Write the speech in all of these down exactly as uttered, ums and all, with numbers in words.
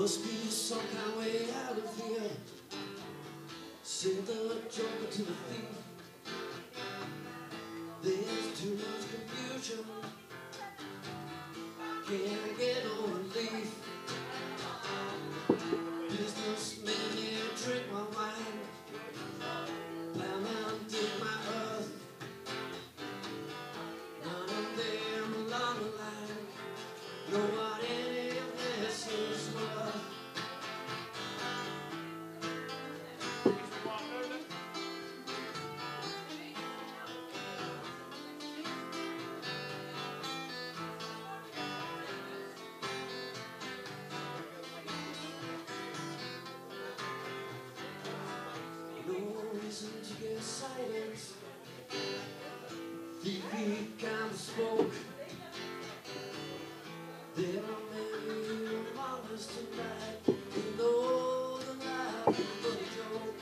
Must be some kind of way out of here. Send the joker to the thief. There's too much confusion. Can't get no relief. Businessmen here drink my wine. Plowmen dig my earth. None of them along the line know what any of this is worth. To get silence, the beat kind of smoke. There are many monsters tonight. You know the life of a joke.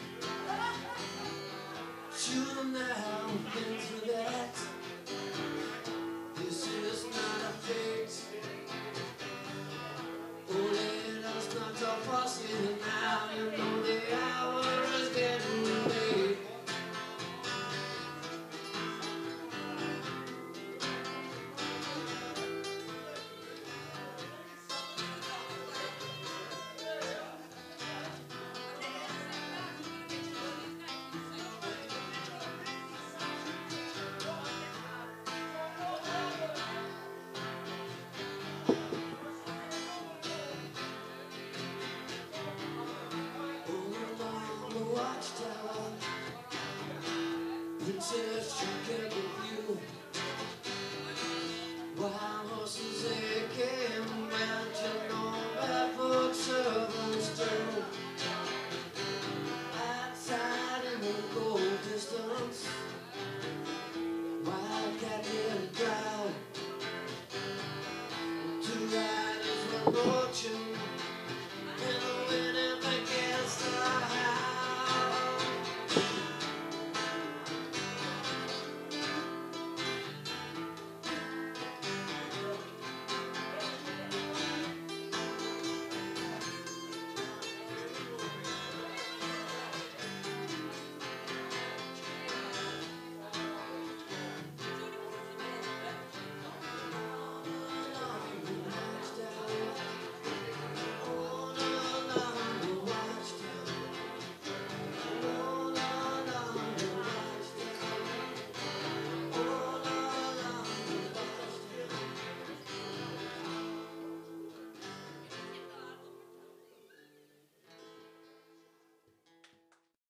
Shoot them now, into that. This is not a fix. Oh, let us not talk fussing now. You know the hour is getting late. Watchtower, Princess, you can't go